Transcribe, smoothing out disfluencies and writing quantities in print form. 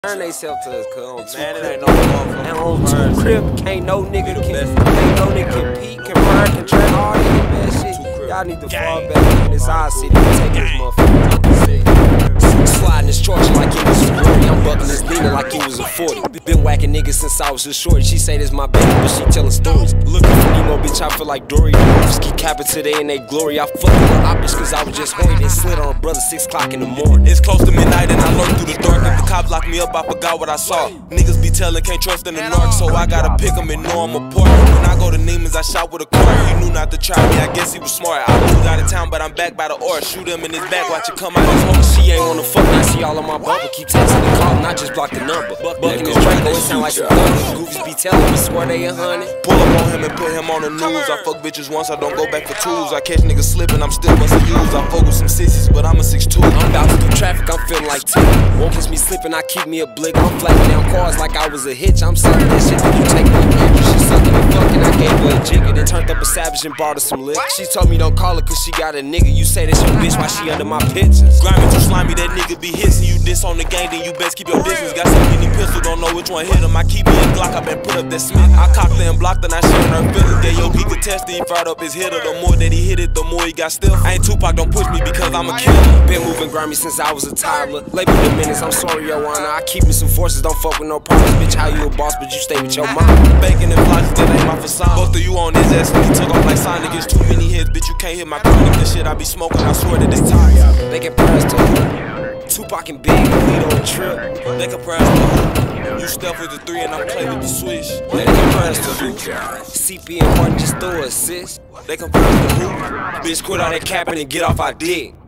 Turn they self to us, cuz man, it ain't no motherfucker. And on two crib, can't no nigga compete, confirm, contract, all that bad shit. Y'all need to fall back in this our city and take this motherfucker. Sliding this torch like it was a 40. I'm bucking this leaning like it was a 40. Been whacking niggas since I was a shorty. She say this my baby, but she telling stories. Looking for Nemo, bitch, I feel like Dory. Just keep capping today in they glory. I fucked with my optics cause I was just horny. Then slid on a brother 6 o'clock in the morning. It's close to midnight and I lurk through the dark. If the cops lock me up, I forgot what I saw. Niggas be telling, can't trust in the narc, so I gotta pick them and know I'm a part. When I go to Neiman's, I shot with a car. He knew not to try me, I guess he was smart. I moved out of town, but I'm back by the ore. Shoot him in his back, watch it come out his home. She ain't wanna fuck, I see all of my bubble. Keep texting and calling, I just block the number. Bucking his Draco, it sound like some thunder. Goofies be telling me, swear they 100. Pull up on him and put him on the news. I fuck bitches once, I don't go back for twos. I catch niggas slipping, I'm still bustin' use. I fuck with some sissies, but I'm a 6'2". I'm about to do traffic, I'm feeling like Tim. Won't catch me slipping, I keep me a blick. I'm flagging down cars like I was a hitch. I'm selling that shit, but you take my picture. She sucking and fucking, I gave her a jigger. Then turned up a savage and brought her some lick. She told me don't call her cause she got a nigga. You say that's your bitch while she under my pictures. Grimy too slimy, that nigga be hissing. You diss on the game, then you best keep your distance. Got so many pistols, don't know which one hit him. I keep me a Glock up and put up that Smith. I cocked her and blocked her, now she on her feelings. Yeah, yo, he could test it, he fired up his hitter. The more that he hit it, the more he got stiff. I ain't Tupac, don't push me because I'm a killer. Been moving grimy since I was a toddler. Label the minutes, I'm sorry, your honor. I keep me some forces, don't fuck with no problems. Bitch, how you a boss, but you stay with your mom. Bacon and flies, that ain't my facade. Both of you on his ass when he took off like Sonic. It's too many hits, bitch, you can't hit my chronic. The shit I be smoking, I swear that it's time. They can press to Tupac and Big, lead on a trip. They can press to you step with the 3 and I'm Clay with the switch. They can press to CP and Martin just throw a assist. They can press to who? Bitch, quit all that capping and get off our dick.